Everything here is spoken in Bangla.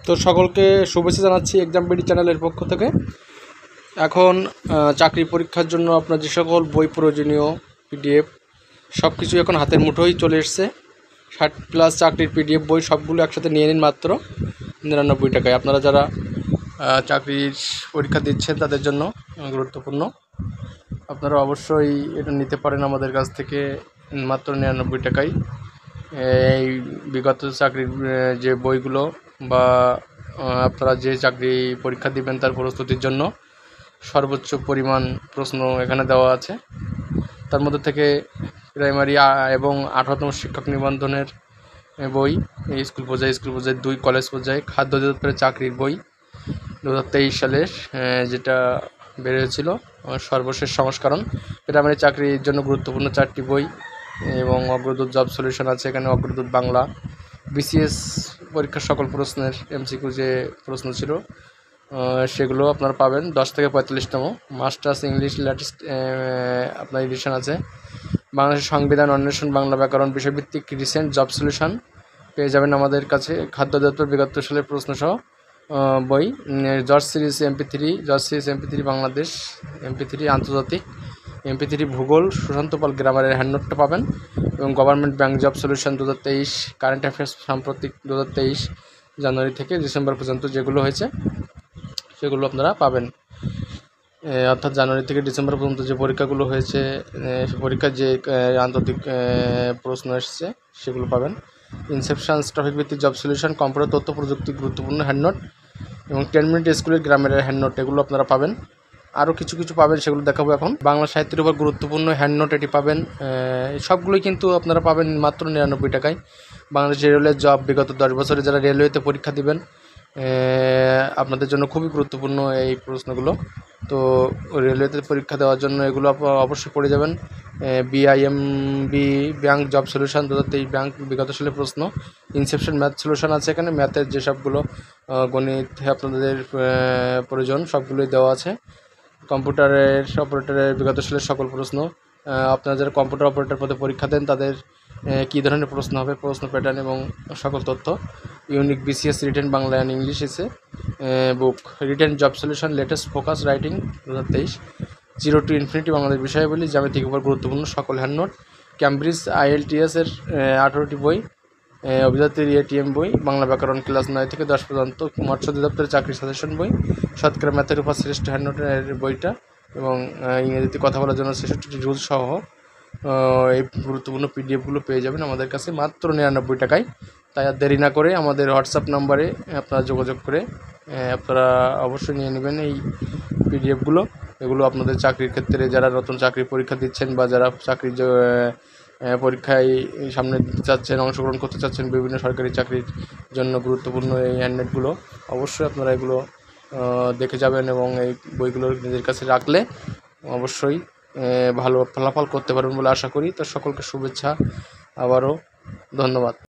তো সকলকে শুভেচ্ছা জানাচ্ছি এক্সাম বিডি চ্যানেলের পক্ষ থেকে। এখন চাকরি পরীক্ষার জন্য আপনার যে সকল বই প্রয়োজনীয় পিডিএফ সব কিছু এখন হাতের মুঠোই চলে এসছে। 60+ চাকরির পিডিএফ বই সবগুলো একসাথে নিয়ে নিন মাত্র 99 টাকায়। আপনারা যারা চাকরির পরীক্ষা দিচ্ছেন তাদের জন্য গুরুত্বপূর্ণ। আপনারা অবশ্যই এটা নিতে পারেন আমাদের কাছ থেকে মাত্র 99 টাকায়। এই বিগত চাকরির যে বইগুলো বা আপনারা যে চাকরি পরীক্ষা দিবেন তার প্রস্তুতির জন্য সর্বোচ্চ পরিমাণ প্রশ্ন এখানে দেওয়া আছে। তার মধ্যে থেকে প্রাইমারি এবং 18তম শিক্ষক নিবন্ধনের বই, স্কুল পর্যায়ে 2, কলেজ পর্যায়ে খাদ্য অধিদপ্তরের চাকরির বই 2023 সালের যেটা বের হয়েছিল সর্বশেষ সংস্করণ। প্রাইমারি চাকরির জন্য গুরুত্বপূর্ণ 4টি বই এবং অগ্রদূত জব সলিউশন আছে এখানে, অগ্রদূত বাংলা, বিসিএস পরীক্ষার সকল প্রশ্নের এমসিকিউ যে প্রশ্ন ছিল সেগুলো আপনারা পাবেন। 10 থেকে 45তম মাস্টার্স ইংলিশ লেটেস্ট আপনার এডিশন আছে। বাংলাদেশের সংবিধান, অন্বেষণ, বাংলা ব্যাকরণ বিষয়ভিত্তিক রিসেন্ট জব সলিউশন পেয়ে যাবেন আমাদের কাছে। খাদ্য অধিদপ্তর বিগত সালের প্রশ্নসহ বই, George series MP3 Bangladesh, MP3 আন্তর্জাতিক, MP3 ভূগোল, সুশান্ত পাল গ্রামারের হ্যান্ডনোটটা পাবেন এবং government bank job solution 2023, current affairs সাম্প্রতিক 2023 জানুয়ারি থেকে ডিসেম্বর পর্যন্ত যেগুলো হয়েছে সেগুলো আপনারা পাবেন। অর্থাৎ জানুয়ারি থেকে ডিসেম্বর পর্যন্ত যে পরীক্ষাগুলো হয়েছে পরীক্ষার যে আন্তর্জাতিক প্রশ্ন এসেছে সেগুলো পাবেন। ইনসেপশন টপিক ভিত্তিক জব সলিউশন, কম্পিউটার তথ্য প্রযুক্তি গুরুত্বপূর্ণ হ্যান্ডনোট এবং 10 মিনিট স্কুলের গ্রামের হ্যান্ডনোট এগুলো আপনারা পাবেন। আরও কিছু পাবেন সেগুলো দেখাবো এখন। বাংলা সাহিত্যের উপর গুরুত্বপূর্ণ হ্যান্ডনোট এটি পাবেন। সবগুলোই কিন্তু আপনারা পাবেন মাত্র 99 টাকায়। বাংলাদেশ রেলওয়ে জব বিগত 10 বছরে যারা রেলওয়েতে পরীক্ষা দিবেন আপনাদের জন্য খুবই গুরুত্বপূর্ণ এই প্রশ্নগুলো। তো রেলওয়েতে পরীক্ষা দেওয়ার জন্য এগুলো অবশ্যই পড়ে যাবেন। BIMB bank job solution 2023 bank বিগত সালের প্রশ্ন। ইনসেপশন ম্যাথ সলিউশন আছে এখানে, ম্যাথের যে সবগুলো গণিত আপনাদের প্রয়োজন সবগুলোই দেওয়া আছে। কম্পিউটারের অপারেটরের বিগত সালের সকল প্রশ্ন, আপনারা যারা কম্পিউটার অপারেটর পদে পরীক্ষা দেন তাদের কী ধরনের প্রশ্ন হবে, প্রশ্ন প্যাটার্ন এবং সকল তথ্য। Unique BCS written Bangla and English essay book, written job solution latest focus writing 2023, 0 to infinity Bangladesh বিষয়াবলী, জ্যামিতিক উপর গুরুত্বপূর্ণ সকল হ্যান্ডনোট। ক্যামব্রিজ IELTS এর 18টি বই, অভিজাতির ATM বই, বাংলা ব্যাকরণ ক্লাস 9 থেকে 10 পর্যন্ত, মৎস্য অধিদপ্তরের চাকরি সাজেশন বই, শতকরা ম্যাথের উপর শ্রেষ্ঠ হ্যান্ডনোটের বইটা এবং ইংরেজিতে কথা বলার জন্য 66টি রুল সহ এই গুরুত্বপূর্ণ পিডিএফগুলো পেয়ে যাবেন আমাদের কাছে মাত্র 99 টাকায়। তাই আর দেরি না করে আমাদের হোয়াটসঅ্যাপ নাম্বারে আপনারা যোগাযোগ করে আপনারা অবশ্যই নিয়ে নেবেন এই পিডিএফগুলো। এগুলো আপনাদের চাকরির ক্ষেত্রে যারা নতুন চাকরির পরীক্ষা দিচ্ছেন বা যারা চাকরির পরীক্ষায় সামনে দিতে চাচ্ছেন, অংশগ্রহণ করতে চাচ্ছেন বিভিন্ন সরকারি চাকরির জন্য গুরুত্বপূর্ণ এই হ্যান্ডনেটগুলো অবশ্যই আপনারা এগুলো দেখে যাবেন এবং এই বইগুলো নিজের কাছে রাখলে অবশ্যই ভালো ফলাফল করতে পারবেন বলে আশা করি। তো সকলকে শুভেচ্ছা, আবারও ধন্যবাদ।